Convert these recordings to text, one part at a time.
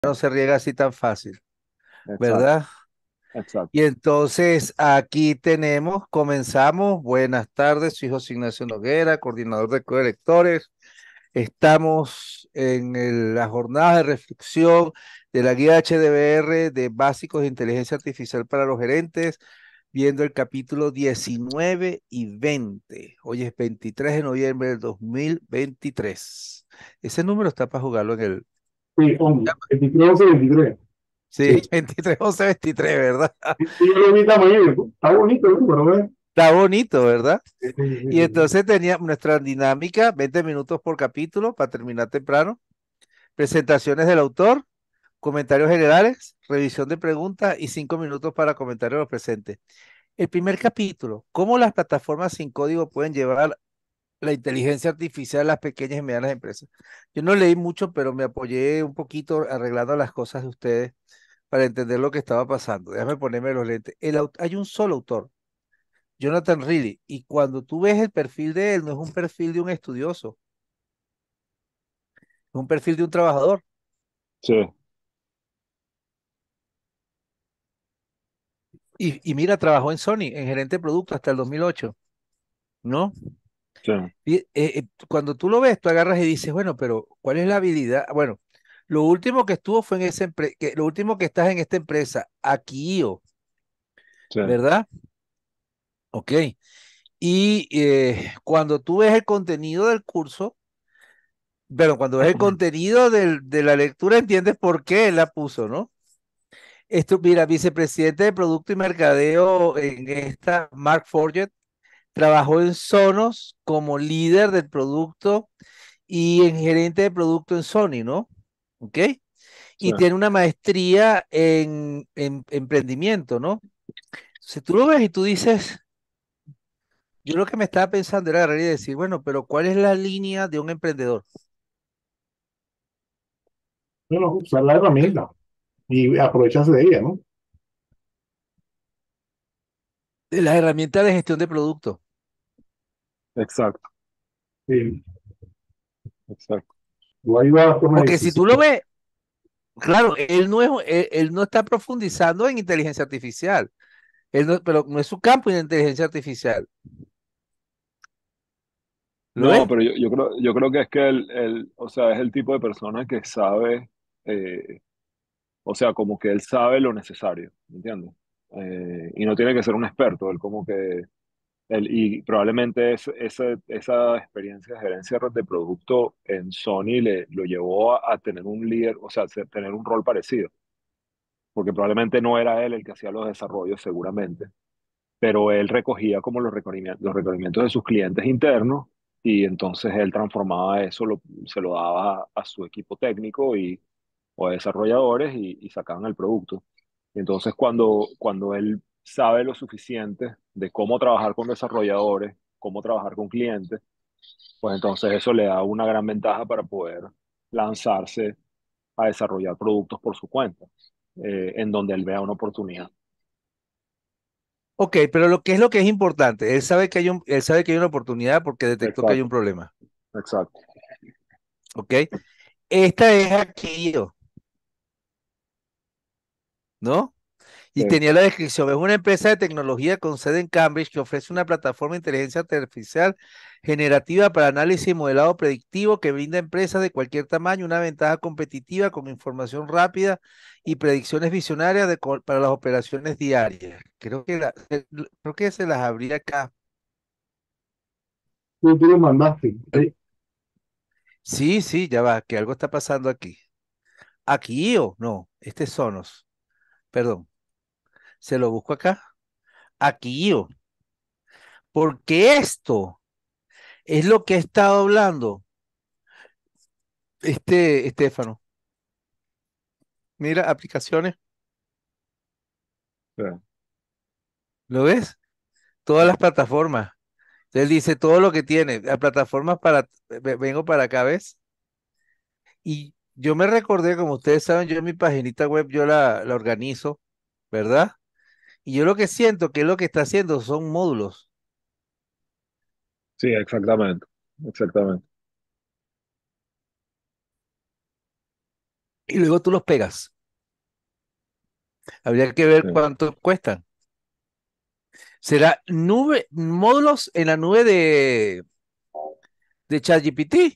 no se riega así tan fácil, Exacto, ¿verdad? exacto. Y entonces aquí tenemos, comenzamos. Buenas tardes, soy José Ignacio Noguera, coordinador de coelectores. Estamos en la jornada de reflexión de la guía HDBR de Básicos de Inteligencia Artificial para los Gerentes, viendo el capítulo 19 y 20. Hoy es 23 de noviembre del 2023. Ese número está para jugarlo en el... Sí, hombre, 23, 11, 23. Sí. Sí, 23, 11, 23, ¿verdad? Y yo lo vi también, está bonito, ¿no? Pero ve. Está bonito, ¿verdad? Sí, sí, sí, Y sí. entonces tenía nuestra dinámica, 20 minutos por capítulo para terminar temprano, presentaciones del autor, comentarios generales, revisión de preguntas y 5 minutos para comentarios de los presentes. El primer capítulo, ¿cómo las plataformas sin código pueden llevar la inteligencia artificial a las pequeñas y medianas empresas? Yo no leí mucho, pero me apoyé un poquito arreglando las cosas de ustedes para entender lo que estaba pasando. Déjame ponerme los lentes. Hay un solo autor, Jonathan Reilly, y cuando tú ves el perfil de él, no es un perfil de un estudioso, es un perfil de un trabajador. Sí, Y mira, trabajó en Sony, en gerente de producto hasta el 2008, ¿no? sí. Y, cuando tú lo ves, tú agarras y dices, bueno, pero ¿cuál es la habilidad? Bueno, lo último que estuvo fue en esa empresa, lo último que estás en esta empresa, Akio, Sí. ¿verdad? Ok. Y cuando tú ves el contenido del curso, pero cuando ves el contenido de la lectura, entiendes por qué él la puso, ¿no? Esto, mira, vicepresidente de Producto y Mercadeo en esta, Mark Forget, trabajó en Sonos como líder del producto y en gerente de producto en Sony, ¿no? ¿Ok? Sí. Y tiene una maestría en emprendimiento, ¿no? Si tú lo ves y tú dices, yo lo que me estaba pensando era agarrar y decir, bueno, pero ¿cuál es la línea de un emprendedor? Bueno, usar la herramienta y aprovecharse de ella, ¿no? De las herramientas de gestión de producto. Exacto, sí, exacto. Tú ahí vas a tomar Porque si tú lo decisiones. ves, claro, él no está profundizando en inteligencia artificial. Pero no es su campo de inteligencia artificial. ¿Lo No, es? pero yo creo que es que o sea, es el tipo de persona que sabe, o sea, como que él sabe lo necesario, ¿me entiendes? Y no tiene que ser un experto, él como que y probablemente esa experiencia de gerencia de producto en Sony lo llevó a tener un líder, o sea, tener un rol parecido, porque probablemente no era él el que hacía los desarrollos, seguramente, pero él recogía como los requerimientos de sus clientes internos y entonces él transformaba eso, se lo daba a su equipo técnico o a desarrolladores y sacaban el producto. Entonces, cuando él sabe lo suficiente de cómo trabajar con desarrolladores, cómo trabajar con clientes, pues entonces eso le da una gran ventaja para poder lanzarse a desarrollar productos por su cuenta, en donde él vea una oportunidad. Ok, pero lo que es importante, él sabe que hay una oportunidad porque detectó que hay un Exacto, problema. exacto. Ok, esta es aquí, ¿no? Sí, Y tenía la descripción, es una empresa de tecnología con sede en Cambridge que ofrece una plataforma de inteligencia artificial generativa para análisis y modelado predictivo que brinda a empresas de cualquier tamaño una ventaja competitiva con información rápida y predicciones visionarias para las operaciones diarias. Creo que se las abrí acá. tú lo mandaste. Sí, Sí, sí, ya va, que algo está pasando aquí. Aquí o no, este es Sonos, perdón, se lo busco acá. Aquí o, porque esto es lo que he estado hablando, Estefano. Mira, aplicaciones, sí, ¿lo ves? sí. Todas las plataformas. Él dice todo lo que tiene, las plataformas para, vengo para acá, ¿ves? Y yo me recordé, como ustedes saben, yo en mi paginita web yo la organizo, ¿verdad? Y yo lo que siento que lo que está haciendo son módulos. Sí, exactamente, exactamente. y luego tú los pegas. Habría que ver sí. cuánto cuestan. ¿Será nube, módulos en la nube de ChatGPT?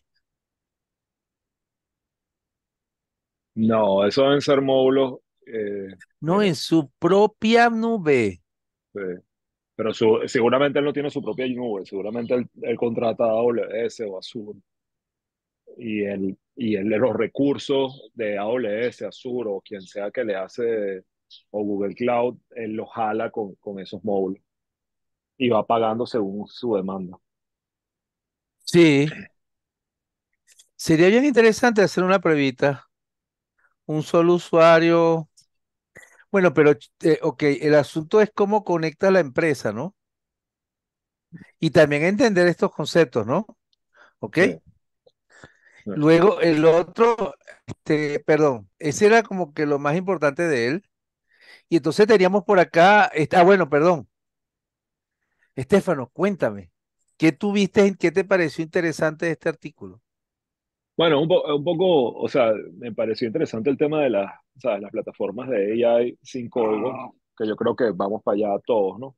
No, eso deben ser módulos, No, eh, en su propia nube. sí. Pero seguramente él no tiene su propia nube, seguramente él contrata a AWS o Azure y él los recursos de AWS, Azure o quien sea que le hace, o Google Cloud, él los jala con esos módulos y va pagando según su demanda. Sí, sería bien interesante hacer una pruebita. Un solo usuario. Bueno, pero, ok, el asunto es cómo conecta la empresa, ¿no? Y también entender estos conceptos, ¿no? ¿Ok? Sí, sí. Luego el otro, perdón, ese era como que lo más importante de él. Y entonces teníamos por acá, bueno, perdón, Estefano, cuéntame, ¿qué tuviste, qué te pareció interesante de este artículo? Bueno, un poco, o sea, me pareció interesante el tema de o sea, las plataformas de AI sin código, que yo creo que vamos para allá todos, ¿no?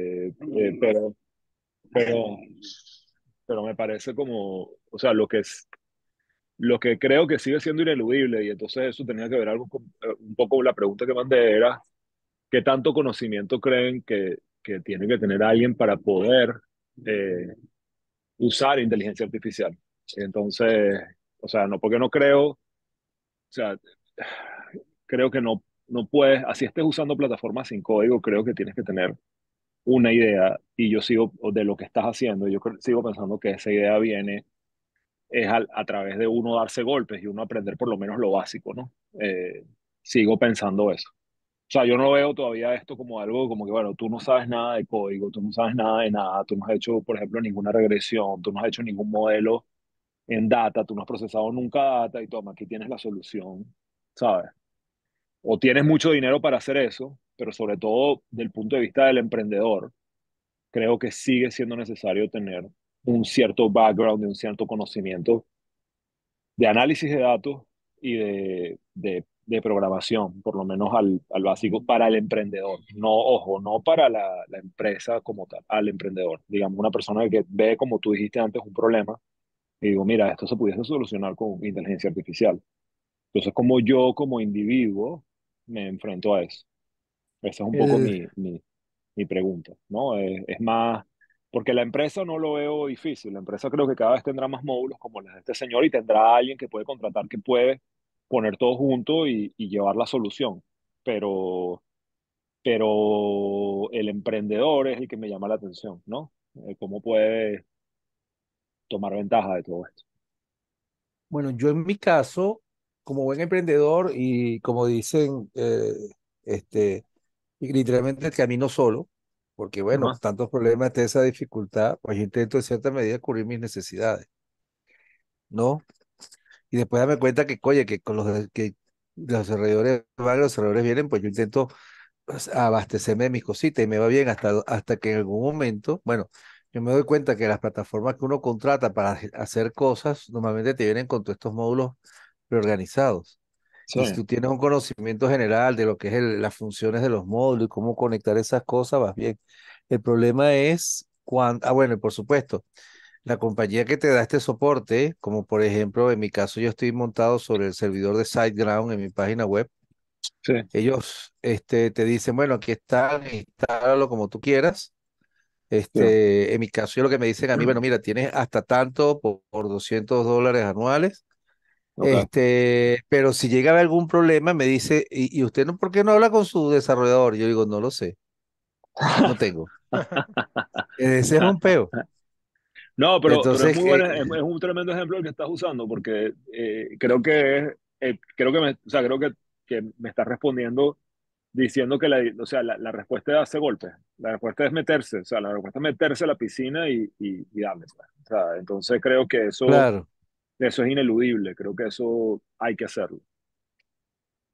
Pero, pero me parece como, o sea, lo que creo que sigue siendo ineludible, y entonces eso tenía que ver algo un poco con la pregunta que mandé era, ¿qué tanto conocimiento creen que tiene que tener alguien para poder eh, usar inteligencia artificial? Entonces, o sea, no porque no creo, o sea, creo que no puedes, así estés usando plataformas sin código, creo que tienes que tener una idea y yo sigo de lo que estás haciendo, sigo pensando que esa idea viene es a través de uno darse golpes y uno aprender por lo menos lo básico, ¿no? Sigo pensando eso. O sea, yo no veo todavía esto como algo como que, bueno, tú no sabes nada de código, tú no sabes nada de nada, tú no has hecho, por ejemplo, ninguna regresión, tú no has hecho ningún modelo en data, tú no has procesado nunca data y toma, aquí tienes la solución, ¿sabes? O tienes mucho dinero para hacer eso, pero sobre todo del punto de vista del emprendedor, creo que sigue siendo necesario tener un cierto background y un cierto conocimiento de análisis de datos y de programación, por lo menos al básico, para el emprendedor. No, ojo, no para la empresa como tal, al emprendedor. Digamos, una persona que ve, como tú dijiste antes, un problema y digo, mira, esto se pudiese solucionar con inteligencia artificial. Entonces, como yo, como individuo, me enfrento a eso. Esa es un poco El, mi pregunta, ¿no? Es más, porque la empresa no lo veo difícil, la empresa creo que cada vez tendrá más módulos como los de este señor y tendrá alguien que puede contratar, que puede poner todo junto y llevar la solución, pero, pero el emprendedor es el que me llama la atención, ¿no? ¿Cómo puede tomar ventaja de todo esto? bueno, yo en mi caso, como buen emprendedor y como dicen, este, y literalmente el camino solo, porque bueno, Ajá, tantos problemas de esa dificultad, pues yo intento en cierta medida cubrir mis necesidades, ¿no? Y después darme cuenta que, oye, que con que los desarrolladores van, los desarrolladores vienen, pues yo intento pues, abastecerme de mis cositas y me va bien hasta que en algún momento, bueno, yo me doy cuenta que las plataformas que uno contrata para hacer cosas normalmente te vienen con todos estos módulos preorganizados. sí, Y si tú tienes un conocimiento general de lo que es las funciones de los módulos y cómo conectar esas cosas, vas bien. El problema es cuando, bueno, y por supuesto, la compañía que te da este soporte, como por ejemplo, en mi caso, yo estoy montado sobre el servidor de SiteGround en mi página web. sí, Ellos, te dicen, bueno, aquí está, instálalo como tú quieras. sí, En mi caso, yo lo que me dicen a mí, bueno, mira, tienes hasta tanto por $200 anuales. ok. Pero si llega a haber algún problema, me dice, ¿y usted no, por qué no habla con su desarrollador? Yo digo, no lo sé, no tengo. Ese es un peo. No, pero es Entonces, muy bueno, es un tremendo ejemplo el que estás usando, porque creo que o sea, creo que me estás respondiendo diciendo que o sea, la respuesta es darse golpes, la respuesta es meterse, o sea, la respuesta es meterse a la piscina y darle, pues. O sea, entonces creo que claro, eso es ineludible, creo que eso hay que hacerlo.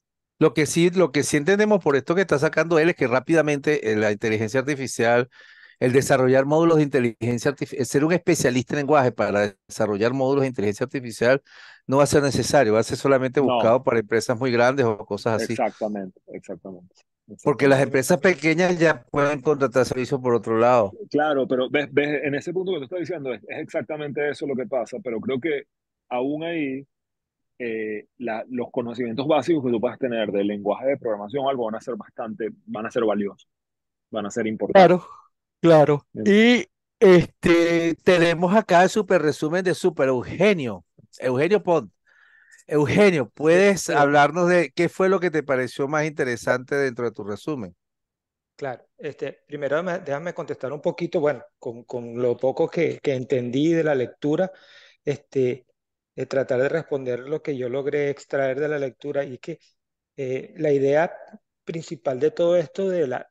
lo que sí entendemos por esto que está sacando él es que rápidamente la inteligencia artificial El desarrollar módulos de inteligencia artificial, ser un especialista en lenguaje para desarrollar módulos de inteligencia artificial no va a ser necesario, va a ser solamente No, buscado para empresas muy grandes o cosas así. exactamente, exactamente, Porque las exactamente. empresas pequeñas ya pueden contratar servicios por otro lado. Claro, pero ves, en ese punto que tú estás diciendo es exactamente eso lo que pasa, pero creo que aún ahí los conocimientos básicos que tú puedas tener del lenguaje de programación o algo van a ser valiosos, van a ser importantes. Claro, claro. Bien. Y tenemos acá el super resumen de Super Eugenio. Eugenio Pont. Eugenio, Sí, ¿puedes sí, hablarnos de qué fue lo que te pareció más interesante dentro de tu resumen? claro. Primero déjame contestar un poquito, bueno, con lo poco que entendí de la lectura, este, tratar de responder lo que yo logré extraer de la lectura y que la idea principal de todo esto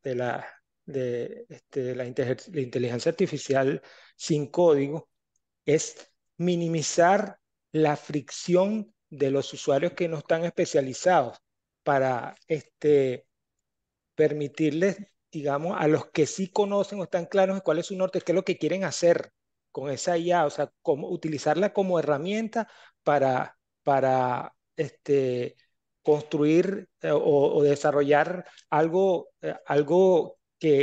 de la inteligencia artificial sin código es minimizar la fricción de los usuarios que no están especializados para permitirles, digamos, a los que sí conocen o están claros de cuál es su norte, qué es lo que quieren hacer con esa IA, o sea, cómo utilizarla como herramienta para construir o desarrollar algo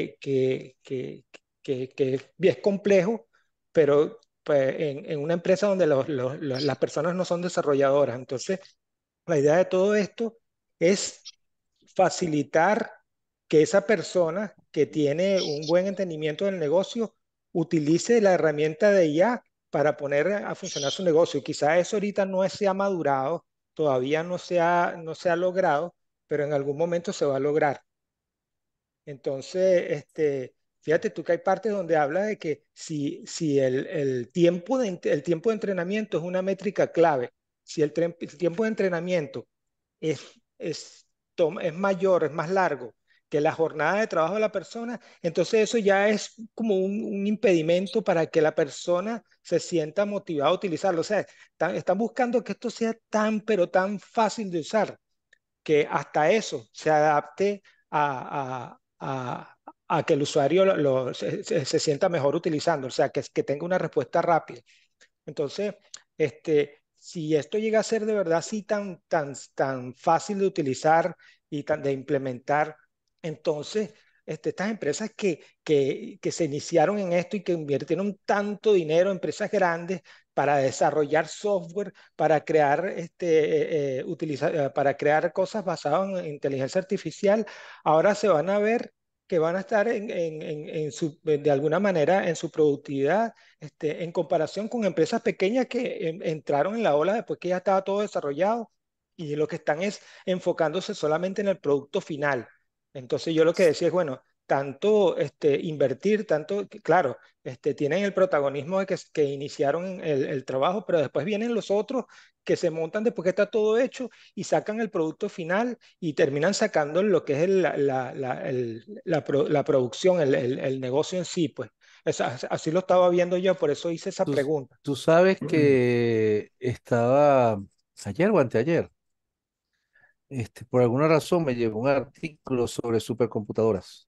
que es complejo, pero pues, en una empresa donde las personas no son desarrolladoras. Entonces, la idea de todo esto es facilitar que esa persona que tiene un buen entendimiento del negocio utilice la herramienta de IA para poner a funcionar su negocio. Quizá eso ahorita no se ha madurado, todavía no se ha logrado, pero en algún momento se va a lograr. Entonces, fíjate tú que hay partes donde habla de que si el tiempo de entrenamiento es una métrica clave, si el tiempo de entrenamiento es, es mayor, es más largo que la jornada de trabajo de la persona, entonces eso ya es como un impedimento para que la persona se sienta motivada a utilizarlo. O sea, están buscando que esto sea tan, pero tan fácil de usar que hasta eso se adapte a que el usuario se sienta mejor utilizando, o sea, que tenga una respuesta rápida. Entonces, si esto llega a ser de verdad así tan fácil de utilizar y de implementar, entonces estas empresas que se iniciaron en esto y que invirtieron tanto dinero, empresas grandes, para desarrollar software, para crear, para crear cosas basadas en inteligencia artificial, ahora se van a ver que van a estar de alguna manera en su productividad en comparación con empresas pequeñas que entraron en la ola después que ya estaba todo desarrollado y lo que están es enfocándose solamente en el producto final. Entonces yo lo que decía es, bueno, tanto invertir, tanto, claro, tienen el protagonismo de que iniciaron el trabajo, pero después vienen los otros que se montan después que está todo hecho y sacan el producto final y terminan sacando lo que es la producción, el negocio en sí, pues. Así lo estaba viendo yo, por eso hice esa Tú, pregunta. tú sabes que estaba ayer o anteayer, por alguna razón me llegó un artículo sobre supercomputadoras,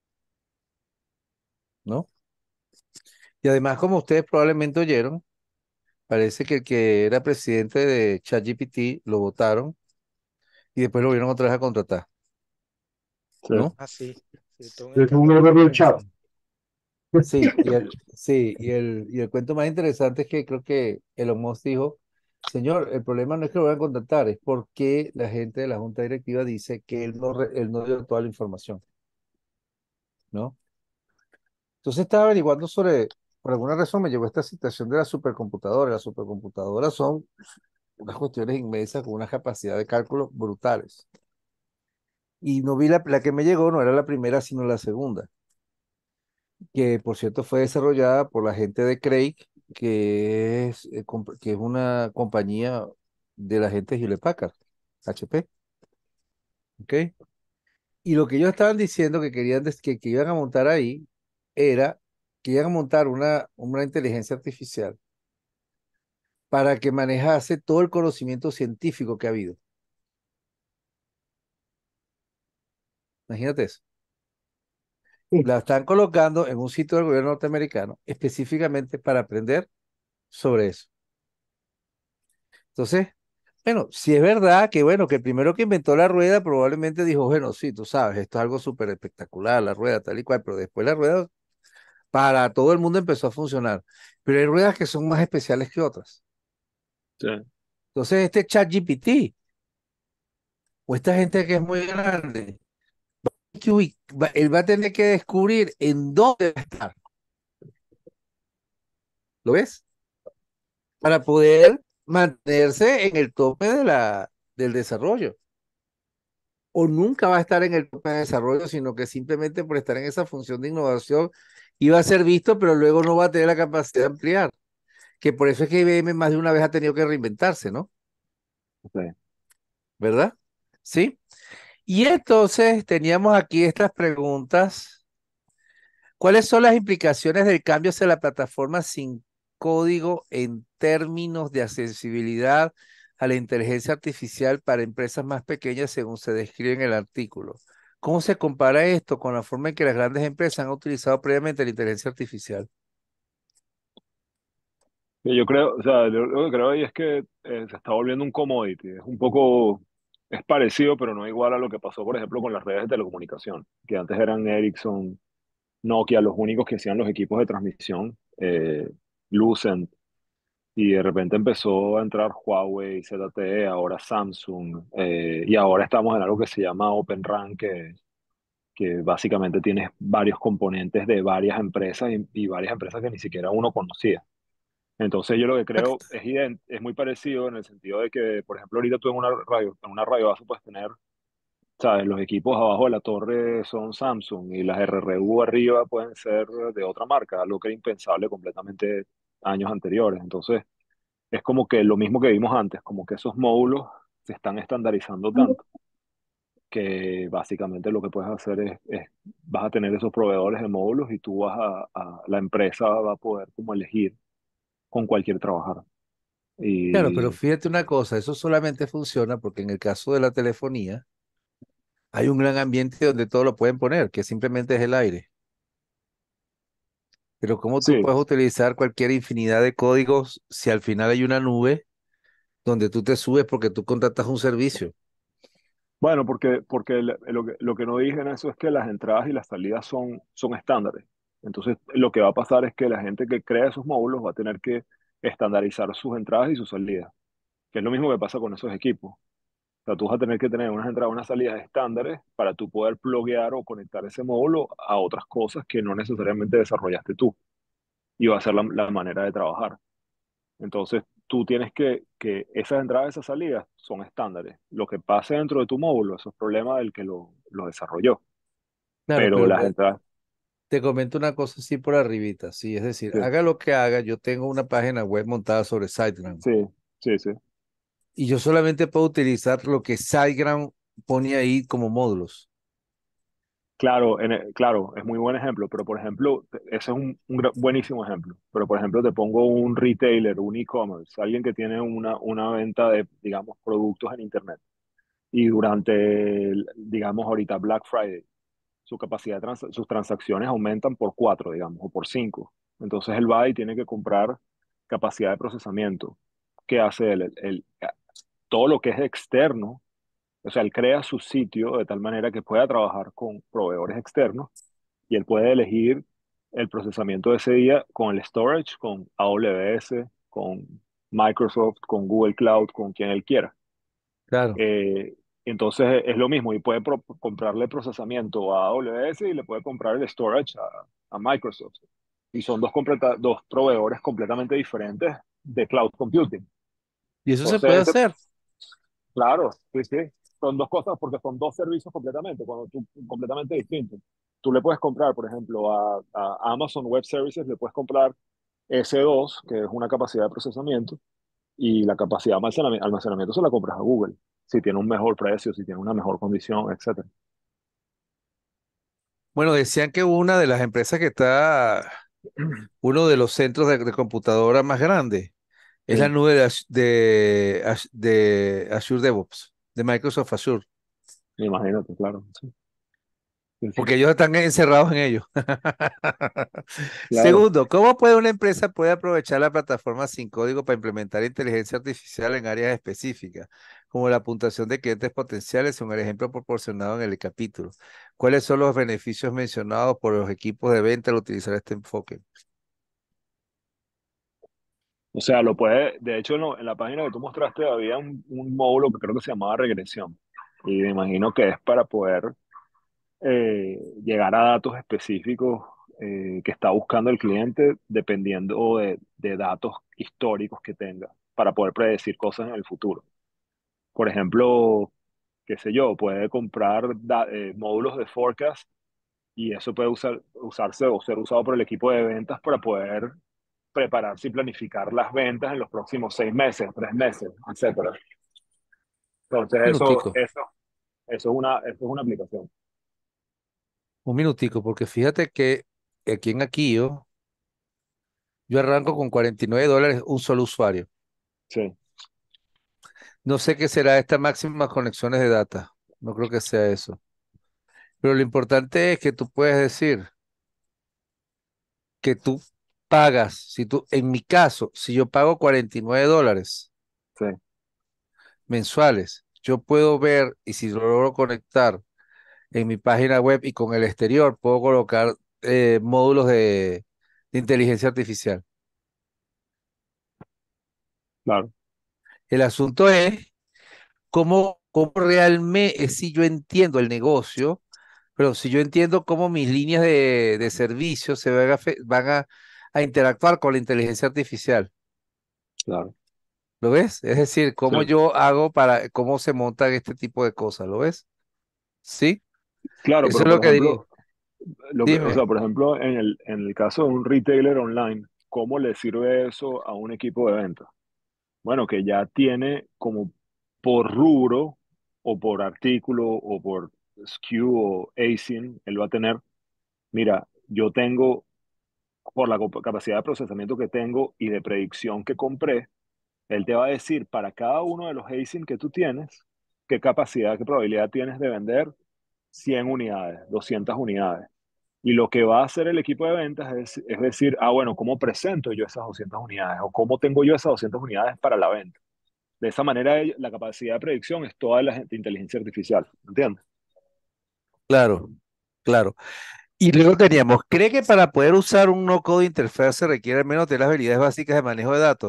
¿no? Y además, como ustedes probablemente oyeron, parece que el que era presidente de ChatGPT lo votaron y después lo vieron otra vez a contratar, Sí. ¿no? Ah, sí, sí, todo un Es un escándalo error con del eso. chat. Sí, y el cuento más interesante es que creo que Elon Musk dijo, señor, el problema no es que lo vayan a contratar, es porque la gente de la junta directiva dice que él no dio toda la información, ¿no? Entonces estaba averiguando por alguna razón me llegó esta situación de las supercomputadoras. Las supercomputadoras son unas cuestiones inmensas con una capacidad de cálculo brutales. Y no vi la que me llegó, no era la primera, sino la segunda, que por cierto fue desarrollada por la gente de Craig, que es una compañía de la gente de Hewlett Packard, HP, ¿ok? Y lo que ellos estaban diciendo que querían, que iban a montar ahí, era que iban a montar una inteligencia artificial para que manejase todo el conocimiento científico que ha habido. Imagínate eso. la están colocando en un sitio del gobierno norteamericano específicamente para aprender sobre eso. Entonces, bueno, si es verdad que, bueno, que el primero que inventó la rueda probablemente dijo, bueno, sí, tú sabes, esto es algo súper espectacular, la rueda tal y cual, pero después la rueda para todo el mundo empezó a funcionar. Pero hay ruedas que son más especiales que otras. Sí. Entonces, este ChatGPT o esta gente que es muy grande, él va a tener que descubrir en dónde va a estar. ¿Lo ves? Para poder mantenerse en el tope del desarrollo. O nunca va a estar en el tope de desarrollo, sino que simplemente por estar en esa función de innovación iba a ser visto, pero luego no va a tener la capacidad de ampliar. Que por eso es que IBM más de una vez ha tenido que reinventarse, ¿no? Sí. ¿Verdad? Sí. Y entonces teníamos aquí estas preguntas. ¿Cuáles son las implicaciones del cambio hacia la plataforma sin código en términos de accesibilidad a la inteligencia artificial para empresas más pequeñas según se describe en el artículo? ¿Cómo se compara esto con la forma en que las grandes empresas han utilizado previamente la inteligencia artificial? Yo creo, o sea, lo que creo ahí es que se está volviendo un commodity. Es un poco, es parecido, pero no igual a lo que pasó, por ejemplo, con las redes de telecomunicación, que antes eran Ericsson, Nokia, los únicos que hacían los equipos de transmisión, Lucent, y de repente empezó a entrar Huawei, ZTE, ahora Samsung, y ahora estamos en algo que se llama Open RAN, que básicamente tiene varios componentes de varias empresas y varias empresas que ni siquiera uno conocía. Entonces yo lo que creo Exacto. es muy parecido en el sentido de que, por ejemplo, ahorita tú en una radio base puedes tener, ¿sabes? Los equipos abajo de la torre son Samsung y las RRU arriba pueden ser de otra marca, algo que era impensable completamente años anteriores. Entonces es como que lo mismo que vimos antes, como que esos módulos se están estandarizando tanto que básicamente lo que puedes hacer vas a tener esos proveedores de módulos y tú la empresa va a poder como elegir con cuál quiere trabajar. Claro, pero Y fíjate una cosa, eso solamente funciona porque en el caso de la telefonía hay un gran ambiente donde todo lo pueden poner, que simplemente es el aire. Pero ¿cómo tú sí, puedes utilizar cualquier infinidad de códigos si al final hay una nube donde tú te subes porque tú contratas un servicio? bueno, porque lo que no dije en eso es que las entradas y las salidas son estándares. Entonces, lo que va a pasar es que la gente que crea esos módulos va a tener que estandarizar sus entradas y sus salidas, que es lo mismo que pasa con esos equipos. O sea, tú vas a tener que tener unas entradas, unas salidas estándares para tú poder pluguear o conectar ese módulo a otras cosas que no necesariamente desarrollaste tú. Y va a ser la manera de trabajar. Entonces, tú tienes que esas entradas, esas salidas son estándares. Lo que pase dentro de tu módulo, eso es problema del que lo desarrolló. Claro, Pero pero las entradas, te comento una cosa así por arribita, sí, es decir, sí, haga lo que haga, yo tengo una página web montada sobre SiteGround sí, sí, sí. y yo solamente puedo utilizar lo que SiteGround pone ahí como módulos. Claro, claro, es muy buen ejemplo, pero por ejemplo, ese es buenísimo ejemplo. Pero por ejemplo, te pongo un retailer, un e-commerce, alguien que tiene una venta de, digamos, productos en Internet. Y durante, digamos, ahorita Black Friday, su capacidad sus transacciones aumentan por 4, digamos, o por 5. Entonces él va y tiene que comprar capacidad de procesamiento. ¿Qué hace él? Todo lo que es externo, o sea, él crea su sitio de tal manera que pueda trabajar con proveedores externos y él puede elegir el procesamiento de ese día con el storage, con AWS, con Microsoft, con Google Cloud, con quien él quiera. Claro, Eh, entonces es lo mismo y puede comprarle procesamiento a AWS y le puede comprar el storage a Microsoft. Y son dos proveedores completamente diferentes de cloud computing. y eso se puede Entonces, hacer. claro, sí, sí, son dos cosas porque son dos servicios completamente distintos. Tú le puedes comprar, por ejemplo, a Amazon Web Services, le puedes comprar S2, que es una capacidad de procesamiento, y la capacidad de almacenamiento se la compras a Google, si tiene un mejor precio, si tiene una mejor condición, etcétera. Bueno, decían que una de las empresas que está, uno de los centros de computadora más grandes es la Sí, nube de Azure DevOps, de Microsoft Azure. imagínate, claro. Sí. Sí, sí, porque ellos están encerrados en ellos. claro. Segundo, ¿cómo puede una empresa puede aprovechar la plataforma sin código para implementar inteligencia artificial en áreas específicas, como la puntuación de clientes potenciales, según el ejemplo proporcionado en el capítulo? ¿Cuáles son los beneficios mencionados por los equipos de venta al utilizar este enfoque? O sea, lo puede, de hecho, en la página que tú mostraste había un módulo que creo que se llamaba regresión. Y me imagino que es para poder llegar a datos específicos que está buscando el cliente dependiendo de datos históricos que tenga para poder predecir cosas en el futuro. Por ejemplo, qué sé yo, puede comprar módulos de forecast y eso puede usarse o ser usado por el equipo de ventas para poder prepararse y planificar las ventas en los próximos 6 meses, 3 meses, etcétera. Entonces, Minutico, eso es una aplicación. un minutico, porque fíjate que aquí en Aquillo yo arranco con $49 un solo usuario. Sí, No sé qué será esta máxima conexiones de data. No creo que sea eso. Pero lo importante es que tú puedes decir que tú pagas, si tú, en mi caso, si yo pago $49 sí, mensuales, yo puedo ver y si lo logro conectar en mi página web y con el exterior, puedo colocar módulos de inteligencia artificial. claro, El asunto es cómo realmente, si yo entiendo el negocio, pero si yo entiendo cómo mis líneas de servicio se van a interactuar con la inteligencia artificial. claro. ¿Lo ves? Es decir, Sí. cómo yo hago cómo se montan este tipo de cosas, ¿lo ves? Sí, Claro, eso pero es lo por que diría. ejemplo, o sea, Dime. por ejemplo, en el caso de un retailer online, ¿cómo le sirve eso a un equipo de ventas? Bueno, que ya tiene como por rubro o por artículo o por SKU o ASIN, él va a tener, mira, yo tengo, por la capacidad de procesamiento que tengo y de predicción que compré, él te va a decir para cada uno de los ASIN que tú tienes, qué capacidad, qué probabilidad tienes de vender 100 unidades, 200 unidades. Y lo que va a hacer el equipo de ventas es decir, bueno, ¿cómo presento yo esas 200 unidades? ¿O cómo tengo yo esas 200 unidades para la venta? De esa manera, la capacidad de predicción es toda la inteligencia artificial, ¿entiendes? Claro, claro. Y luego teníamos, ¿cree que para poder usar un no-code interface se requiere al menos de las habilidades básicas de manejo de datos?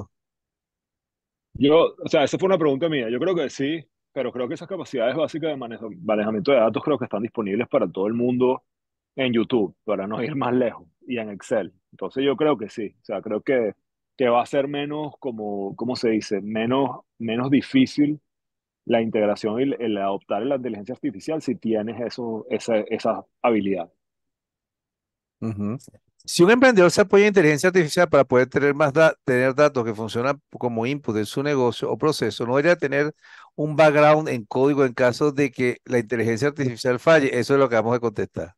O sea, esa fue una pregunta mía. Yo creo que sí, pero creo que esas capacidades básicas de manejamiento de datos creo que están disponibles para todo el mundo en YouTube, para no ir más lejos, y en Excel. Entonces yo creo que sí. O sea, creo que va a ser menos, como, ¿cómo se dice? Menos difícil la integración y el adoptar la inteligencia artificial si tienes esa habilidad. Ujú. Si un emprendedor se apoya en inteligencia artificial para poder tener tener datos que funcionan como input en su negocio o proceso, no debería tener un background en código en caso de que la inteligencia artificial falle. Eso es lo que vamos a contestar.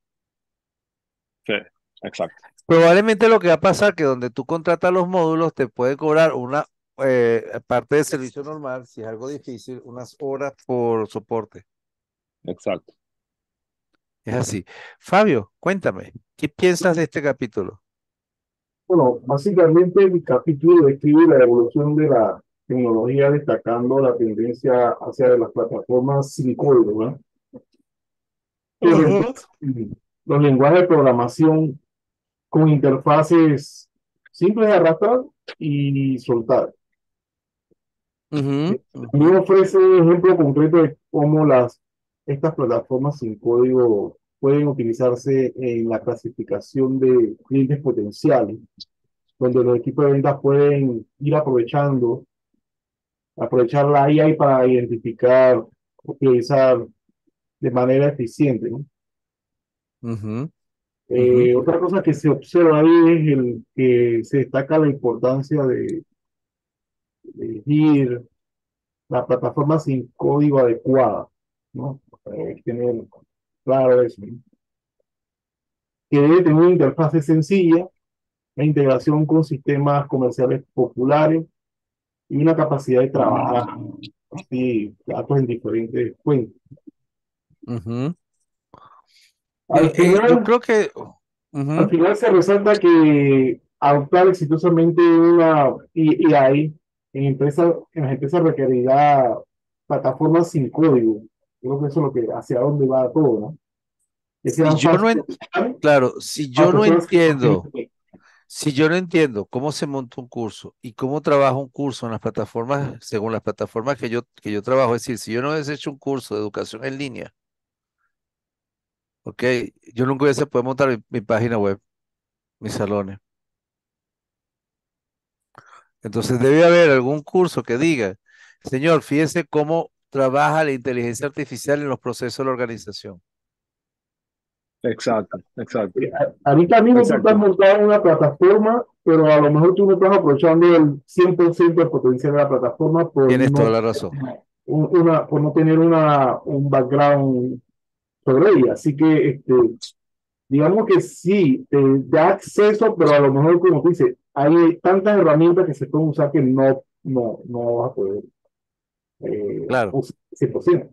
Sí, exacto, Probablemente lo que va a pasar que donde tú contratas los módulos te puede cobrar una parte del servicio normal, si es algo difícil, unas horas por soporte. exacto. Es así. Fabio, cuéntame, ¿qué piensas de este capítulo? Bueno, básicamente el capítulo describe la evolución de la tecnología, destacando la tendencia hacia las plataformas sin código, ¿verdad? Que Ajá. reemplazan los lenguajes de programación con interfaces simples de arrastrar y soltar. Ujú, También ujú, ofrece un ejemplo concreto de cómo estas plataformas sin código pueden utilizarse en la clasificación de clientes potenciales, donde los equipos de ventas pueden ir aprovechar la AI para identificar o priorizar de manera eficiente, ¿no? ujú, ujú, Otra cosa que se observa ahí es el que se destaca la importancia de elegir la plataforma sin código adecuada, ¿no? Tener claro eso, ¿no? Que debe tener una interfaz sencilla, la integración con sistemas comerciales populares y una capacidad de trabajar así datos en diferentes fuentes. ujú. Al Yo final, creo que... al Ujú. final se resalta que adoptar exitosamente una AI en las empresas requerirá plataformas sin código. Creo que eso es lo que, hacia dónde va todo, ¿no? Que Si sean yo no, fáciles de usar claro, si para yo no personas que no tienen entiendo, si yo no entiendo cómo se monta un curso y cómo trabaja un curso en las plataformas, según las plataformas que yo trabajo, es decir, si yo no hubiese hecho un curso de educación en línea, ok, yo nunca hubiese podido montar mi página web, mis salones. Entonces debe haber algún curso que diga, señor, fíjese cómo trabaja la inteligencia artificial en los procesos de la organización. Exacto, exacto, Ahorita mismo tú estás exacto. montado en una plataforma, pero a lo mejor tú no estás aprovechando el 100% del potencial de la plataforma Tienes toda la razón. por no tener un background sobre ella. Así que digamos que sí, te da acceso, pero a lo mejor, como tú dices, hay tantas herramientas que se pueden usar que no vas a poder Claro. usar 100%.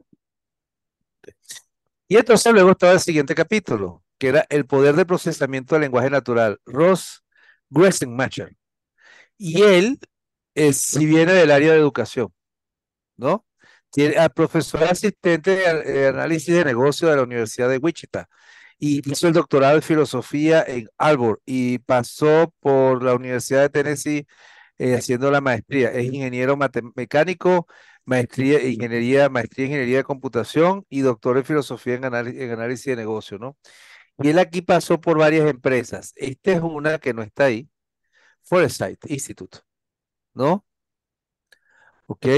Y entonces luego estaba el siguiente capítulo, que era el poder de procesamiento del lenguaje natural, Ross Gressenmacher. Y él, si viene del área de educación, ¿no? Tiene a profesor asistente de análisis de negocio de la Universidad de Wichita y hizo el doctorado en filosofía en Arbor y pasó por la Universidad de Tennessee haciendo la maestría. Es ingeniero mecánico, maestría en ingeniería de computación y doctor en filosofía en análisis de negocio, ¿no? Y él aquí pasó por varias empresas. Esta es una que no está ahí, Foresight Institute, ¿no? Ok.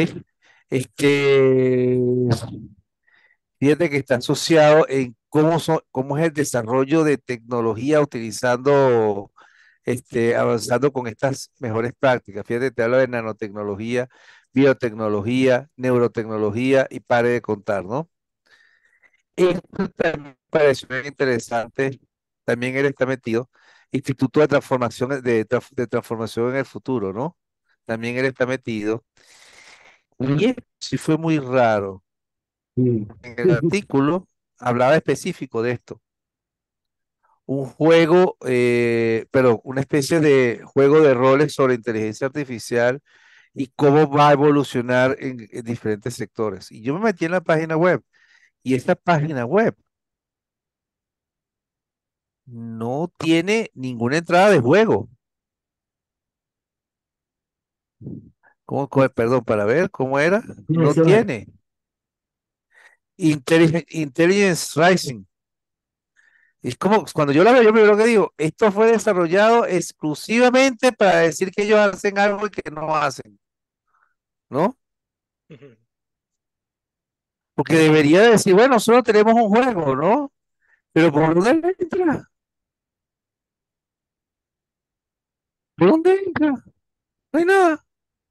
Este, fíjate que está asociado en cómo es el desarrollo de tecnología utilizando, avanzando con estas mejores prácticas. Fíjate, te hablo de nanotecnología, biotecnología, neurotecnología y pare de contar, ¿no? Esto también me pareció bien interesante. También él está metido. Instituto de Transformación, de Transformación en el Futuro, ¿no? También él está metido. Y esto sí fue muy raro. Mm. En el artículo hablaba específico de esto. Un juego, pero una especie de juego de roles sobre inteligencia artificial y cómo va a evolucionar en diferentes sectores. Y yo me metí en la página web y esta página web no tiene ninguna entrada de juego. Perdón, para ver cómo era, No no menciona. tiene. Intelligence Rising. Es como cuando yo la veo, yo primero que digo, esto fue desarrollado exclusivamente para decir que ellos hacen algo y que no hacen, ¿no? Ujú. Porque debería decir, bueno, solo tenemos un juego, ¿no? Pero ¿por dónde entra? ¿Por dónde entra? No hay nada.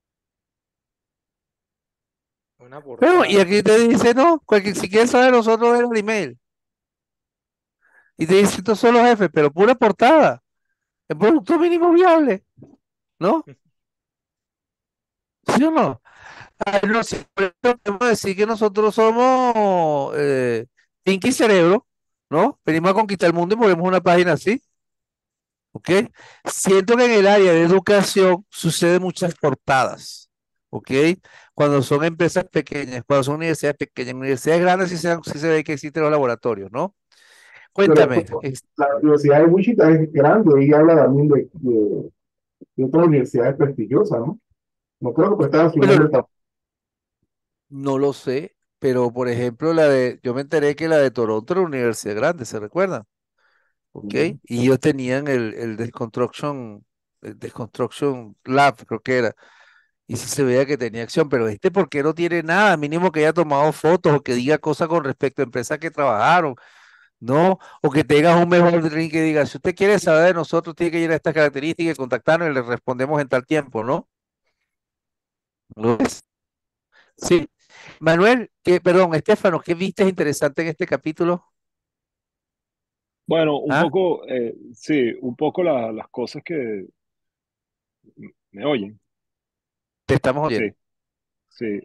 Una Bueno, y portada. aquí te dice, no, si quieres saber, nosotros ver el email. Y te dice, estos son los jefes, pero pura portada. El producto mínimo viable, ¿no? ¿Sí o no? Ay, no sé, pero podemos decir que nosotros somos Pinky Cerebro, ¿no? Venimos a conquistar el mundo y movemos una página así, ¿ok? Siento que en el área de educación sucede muchas portadas, ¿ok? Cuando son empresas pequeñas, cuando son universidades pequeñas, en universidades grandes sí se ve que existen los laboratorios, ¿no? Pero Cuéntame, la Universidad de Wichita es grande y habla también de otras universidades prestigiosas, ¿no? No creo que prestaran su bueno, nombre tampoco. no lo sé, pero por ejemplo, yo me enteré que la de Toronto era una universidad grande, ¿se recuerdan? ¿Ok? Y ellos tenían el Deconstruction Lab, creo que era, y sí se veía que tenía acción, pero ¿por qué no tiene nada? Mínimo que haya tomado fotos o que diga cosas con respecto a empresas que trabajaron, ¿no? O que tengas un mejor link que diga, si usted quiere saber de nosotros, tiene que ir a estas características y contactarnos y le respondemos en tal tiempo, ¿no? ¿Lo ves? Sí. Manuel, perdón, Estefano, ¿qué viste interesante en este capítulo? Bueno, un ¿Ah? poco, sí, un poco las cosas que me oyen. Te estamos Sí, oyendo. sí.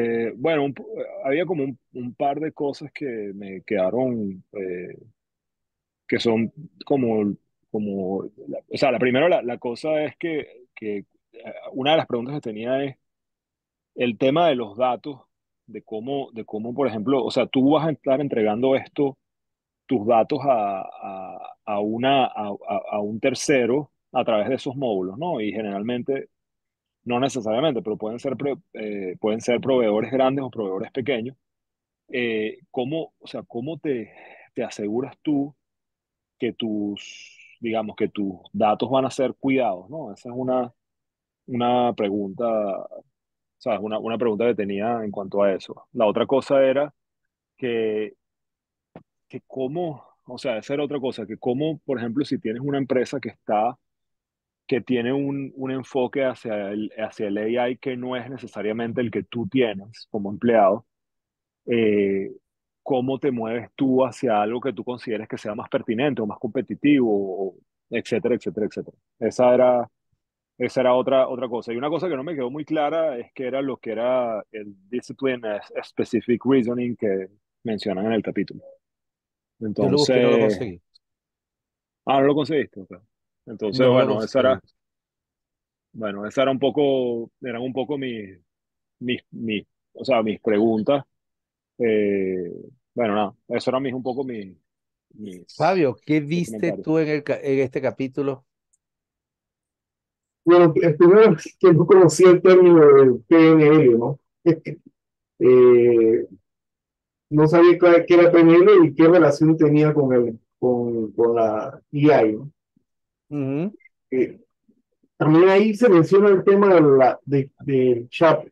Bueno, había como un par de cosas que me quedaron que son como, o sea, la cosa es que una de las preguntas que tenía es el tema de los datos, de cómo, por ejemplo, o sea, tú vas a estar entregando tus datos a un tercero a través de esos módulos, ¿no? Y generalmente, no necesariamente, pero pueden ser proveedores grandes o proveedores pequeños. O sea, ¿cómo te aseguras tú que digamos, que tus datos van a ser cuidados, ¿no? Esa es una pregunta, ¿sabes? Una pregunta que tenía en cuanto a eso. La otra cosa era que, que cómo, o sea, esa era otra cosa, que cómo, por ejemplo, si tienes una empresa que tiene un enfoque hacia el AI que no es necesariamente el que tú tienes como empleado, eh, cómo te mueves tú hacia algo que tú consideres que sea más pertinente o más competitivo, etcétera, etcétera, etcétera. Esa era otra cosa. Y una cosa que no me quedó muy clara es que era lo que era el Discipline Specific Reasoning que mencionan en el capítulo. Yo lo busqué, no lo Entonces, conseguí. no lo conseguiste. Ok. Entonces, No lo conseguí. bueno, esa era eran un poco mis, o sea, mis preguntas. Eh, bueno, nada, eso eran un poco mis Fabio, ¿qué viste comentarios. tú en este capítulo? Bueno, el primero es que no conocía el término del PNL, ¿no? Eh, no sabía qué era PNL y qué relación tenía con la AI, ¿no? Ujú, Eh, También ahí se menciona el tema del chat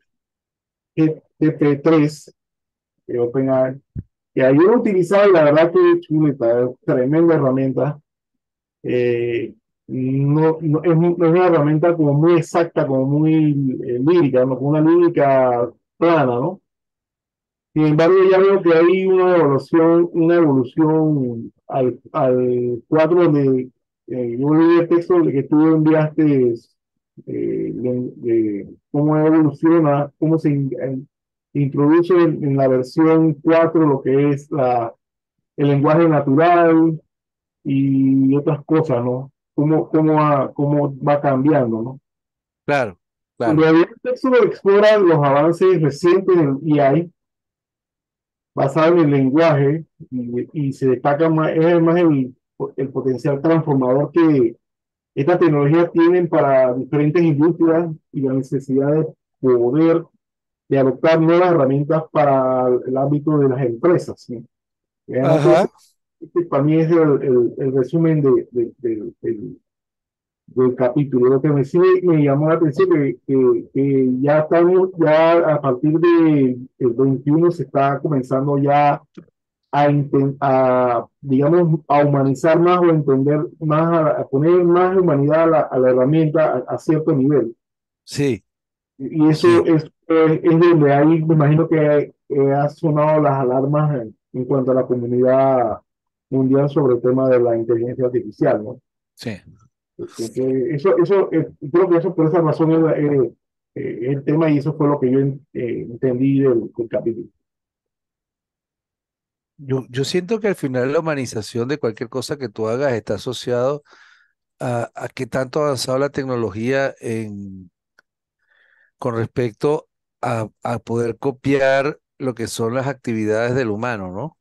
GPT-3 de OpenAI, que ahí lo utilizaba y la verdad que chuleta, tremenda herramienta. Eh, no es una herramienta como muy exacta, como muy lírica, ¿no? Con una lírica plana, ¿no? Sin embargo, ya veo que hay una evolución al 4 donde yo leí el texto que tú enviaste de cómo evoluciona, cómo se introduce en la versión 4 lo que es el lenguaje natural y otras cosas, ¿no? Cómo va cambiando, ¿no? claro, En claro. realidad, el texto explora los avances recientes del AI basado en el lenguaje y se destaca más, es más el potencial transformador que estas tecnologías tienen para diferentes industrias y la necesidad de poder de adoptar nuevas herramientas para el ámbito de las empresas, ¿sí? Entonces, Ajá. este para mí es el resumen del capítulo. Lo que sí me llamó la atención que ya estamos, ya a partir del 21 se está comenzando ya digamos, a humanizar más o entender más, a poner más humanidad a la herramienta a cierto nivel. Sí, Y eso sí. es donde ahí me imagino que ha sonado las alarmas en cuanto a la comunidad mundial sobre el tema de la inteligencia artificial, ¿no? Sí. Creo que eso por esa razón es el tema y eso fue lo que yo entendí del capítulo. Yo siento que al final la humanización de cualquier cosa que tú hagas está asociado a qué tanto ha avanzado la tecnología con respecto a poder copiar lo que son las actividades del humano, ¿no?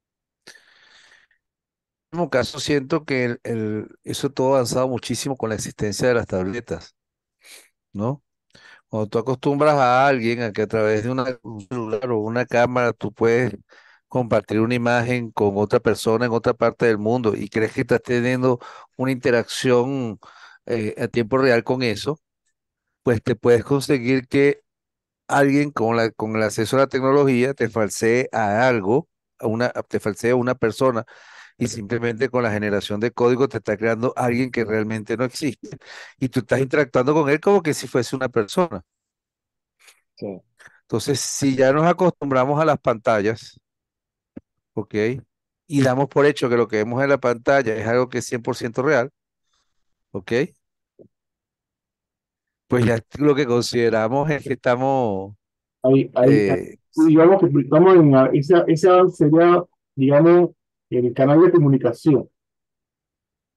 En un caso siento que eso todo ha avanzado muchísimo con la existencia de las tabletas, ¿no? Cuando tú acostumbras a alguien a que a través de un celular o una cámara tú puedes compartir una imagen con otra persona en otra parte del mundo y crees que estás teniendo una interacción a tiempo real con eso, pues te puedes conseguir que alguien con el acceso a la tecnología te falsee a algo, te falsee a una persona y simplemente con la generación de código te está creando alguien que realmente no existe y tú estás interactuando con él como que si fuese una persona. Sí, Entonces, si ya nos acostumbramos a las pantallas, ¿ok? Y damos por hecho que lo que vemos en la pantalla es algo que es 100% real, ¿ok? Pues ya lo que consideramos es que estamos, eh, Digamos que estamos ese avance sería, digamos, el canal de comunicación.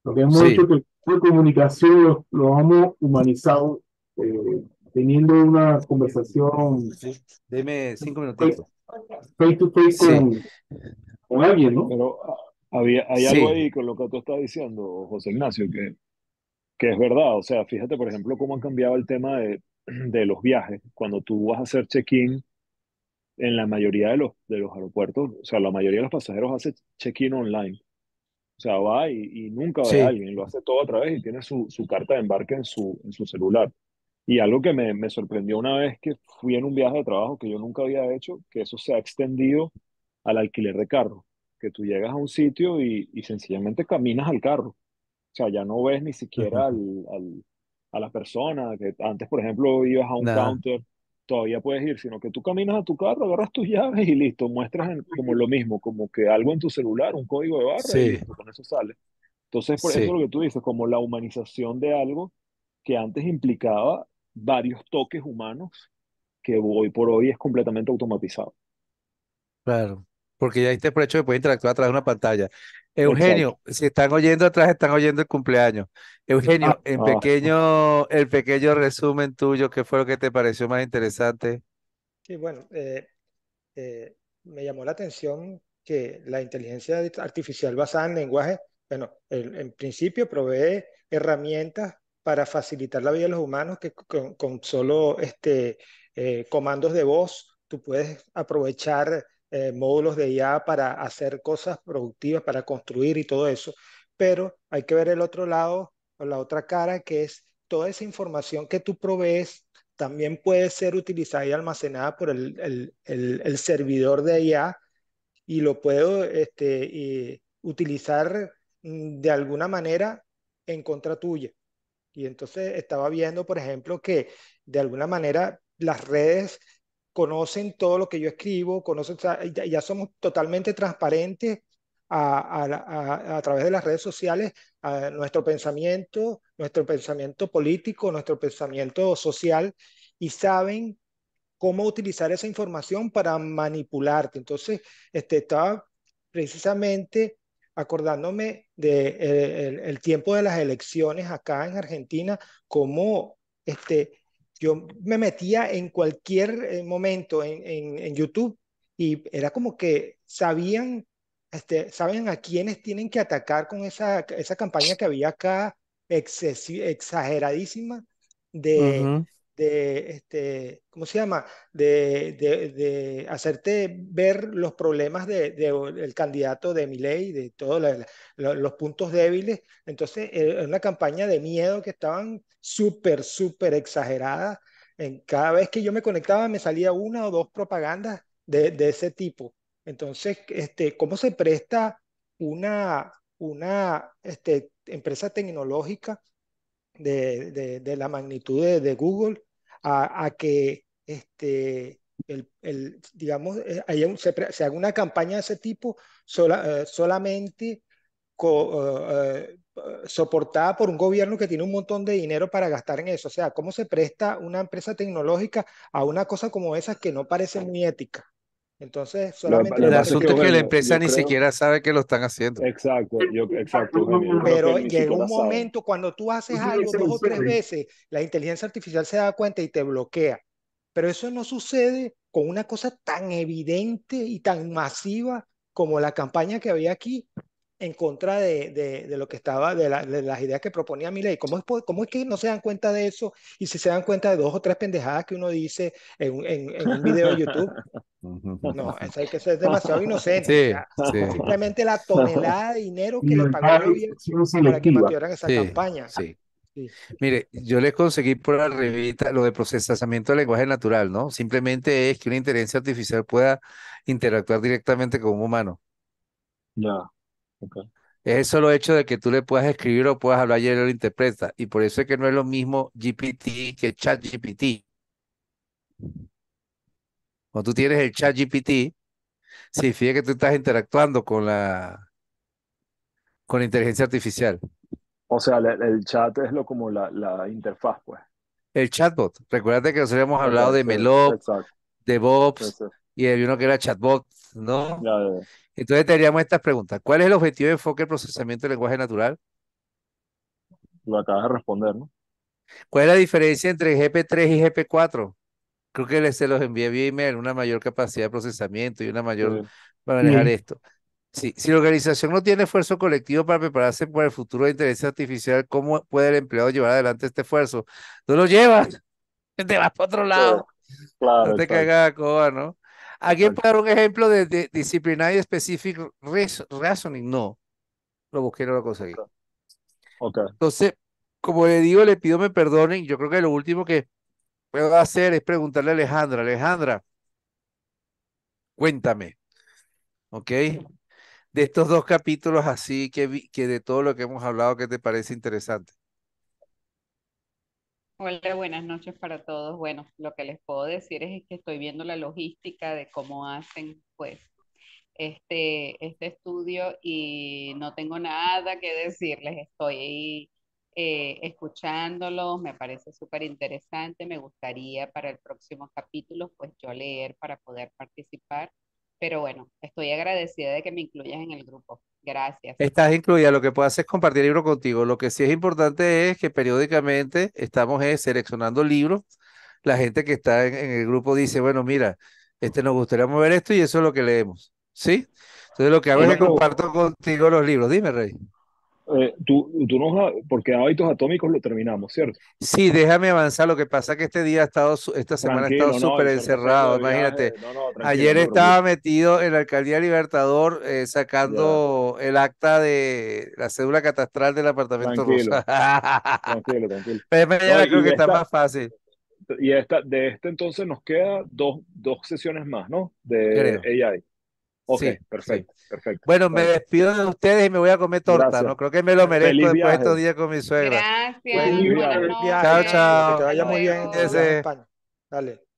Lo que hemos hecho Sí, que la comunicación lo hemos humanizado, eh, teniendo una conversación sí. Deme 5 minuticos. face to face Sí, con alguien, ¿no? Pero hay algo sí, ahí con lo que tú estás diciendo, José Ignacio, que es verdad. O sea, fíjate, por ejemplo, cómo ha cambiado el tema de los viajes. Cuando tú vas a hacer check-in en la mayoría de los aeropuertos, o sea, la mayoría de los pasajeros hace check-in online. O sea, va y nunca ve a sí. alguien, lo hace todo a través y tiene su carta de embarque en su celular. Y algo que me sorprendió una vez que fui en un viaje de trabajo que yo nunca había hecho, que eso se ha extendido al alquiler de carro, que tú llegas a un sitio y sencillamente caminas al carro. O sea, ya no ves ni siquiera a la persona, que antes, por ejemplo, ibas a un Nada. counter, todavía puedes ir, sino que tú caminas a tu carro, agarras tus llaves y listo, muestras como lo mismo, como que algo en tu celular, un código de barra y Sí, listo, con eso sale. Entonces, por eso sí, es lo que tú dices, como la humanización de algo que antes implicaba varios toques humanos, que hoy por hoy es completamente automatizado. claro. Porque ya diste por hecho que puede interactuar a través de una pantalla. Exacto. Eugenio, si están oyendo atrás, están oyendo el cumpleaños. Ah, Eugenio, Ah, el pequeño resumen tuyo, ¿qué fue lo que te pareció más interesante? Sí, bueno, me llamó la atención que la inteligencia artificial basada en lenguaje, bueno, en principio provee herramientas para facilitar la vida de los humanos que con solo comandos de voz tú puedes aprovechar módulos de IA para hacer cosas productivas, para construir y todo eso. Pero hay que ver el otro lado o la otra cara, que es toda esa información que tú provees también puede ser utilizada y almacenada por el servidor de IA y lo puedo utilizar de alguna manera en contra tuya. Y entonces estaba viendo, por ejemplo, que de alguna manera las redes conocen todo lo que yo escribo, conocen, o sea, ya somos totalmente transparentes a través de las redes sociales, a nuestro pensamiento político, nuestro pensamiento social, y saben cómo utilizar esa información para manipularte. Entonces, estaba precisamente acordándome de el tiempo de las elecciones acá en Argentina, cómo yo me metía en cualquier momento en YouTube y era como que saben a quiénes tienen que atacar con esa campaña que había acá, exageradísima de Ujú. ¿cómo se llama? De hacerte ver los problemas del candidato de Milei, de todos los puntos débiles. Entonces, era una campaña de miedo que estaban súper, súper exageradas. Cada vez que yo me conectaba me salía una o dos propagandas de ese tipo. Entonces, ¿cómo se presta una empresa tecnológica de la magnitud de Google a que digamos, se haga una campaña de ese tipo solamente soportada por un gobierno que tiene un montón de dinero para gastar en eso. O sea, ¿cómo se presta una empresa tecnológica a una cosa como esa que no parece muy ética? Entonces, solamente lo que El pasa es que, asunto es que la Eugenio, empresa yo ni creo, siquiera sabe que lo están haciendo. exacto, Eugenio, yo creo que pero ni llega un siquiera saben. momento cuando tú haces no tiene algo dos o tres sensores. veces, la inteligencia artificial se da cuenta y te bloquea. Pero eso no sucede con una cosa tan evidente y tan masiva como la campaña que había aquí en contra de lo que estaba, de las ideas que proponía Milei. ¿Cómo es que no se dan cuenta de eso? Y si se dan cuenta de dos o tres pendejadas que uno dice en un video de YouTube, no, eso hay que ser demasiado inocente. O Sí, sea, sí, simplemente la tonelada de dinero que le pagó el Libertad de gobierno expresión para que selectiva. mantuvieran esa sí, campaña. sí. Sí. Mire, yo le conseguí por la revista lo de procesamiento del lenguaje natural, ¿no? Simplemente es que una inteligencia artificial pueda interactuar directamente con un humano. Ya, ok. Es el solo hecho de que tú le puedas escribir o puedas hablar y él lo interpreta. Y por eso es que no es lo mismo GPT que ChatGPT. Cuando tú tienes el ChatGPT, significa que tú estás interactuando con la inteligencia artificial. O sea, el chat es como la interfaz, pues. El chatbot, recuerda que nosotros habíamos Ok, hablado de sí, Melop, exacto. de Sí, Bobs sí. y había uno que era chatbot, ¿no? Ya, ya, ya. Entonces tendríamos estas preguntas. ¿Cuál es el objetivo de enfoque del procesamiento del lenguaje natural? lo acabas de responder, ¿no? ¿Cuál es la diferencia entre GP3 y GP4? Creo que se los envié vía email, una mayor capacidad de procesamiento y una mayor Sí. para manejar Sí. esto. Sí, si la organización no tiene esfuerzo colectivo para prepararse para el futuro de inteligencia artificial, ¿cómo puede el empleado llevar adelante este esfuerzo? Tú lo llevas, te vas para otro Sí, lado, no claro, te exacto, caigas a coba, ¿no? ¿Alguien exacto. puede dar un ejemplo de disciplinary specific reasoning? No, lo busqué y no lo conseguí. Ok, ok. Entonces, como le digo, le pido me perdonen. Yo creo que lo último que puedo hacer es preguntarle a Alejandra. Alejandra, cuéntame, ¿ok? De estos dos capítulos así que de todo lo que hemos hablado, ¿qué te parece interesante? Hola, buenas noches para todos. Bueno, lo que les puedo decir es que estoy viendo la logística de cómo hacen, pues, este estudio y no tengo nada que decirles. Estoy escuchándolos, me parece súper interesante. Me gustaría para el próximo capítulo, pues, yo leer para poder participar. Pero bueno, estoy agradecida de que me incluyas en el grupo. Gracias. Estás incluida, lo que puedo hacer es compartir libros contigo. Lo que sí es importante es que periódicamente estamos seleccionando libros. La gente que está en el grupo dice, bueno, mira, nos gustaría mover esto y eso es lo que leemos. ¿Sí? Entonces lo que hago es Una que pregunta, comparto contigo los libros. Dime, Rey. tú nos, porque Hábitos Atómicos lo terminamos, ¿cierto? Sí, déjame avanzar. Lo que pasa es que este día ha estado, esta semana ha estado Tranquilo, no, súper el sol está haciendo encerrado. de viaje, Imagínate, no, no, tranquilo, ayer no te estaba preocupes. metido en la Alcaldía Libertador Ya, sacando el acta de la cédula catastral del apartamento tranquilo, Rosa. tranquilo. Pero No, mañana creo que está más fácil, de esta entonces nos queda dos sesiones más, ¿no? De creo. AI. Ok, Sí, sí. perfecto, perfecto. Bueno, me Bueno, despido de ustedes y me voy a comer torta, gracias. ¿no? Creo que me lo Bueno, merezco Feliz después de estos viaje, días con mi suegra. feliz, Gracias, feliz buenas viaje. viaje, Chao, noches, Ignacio. Que te chao. hasta vaya muy bien en tu viaje a luego. Cuídense. España. Dale.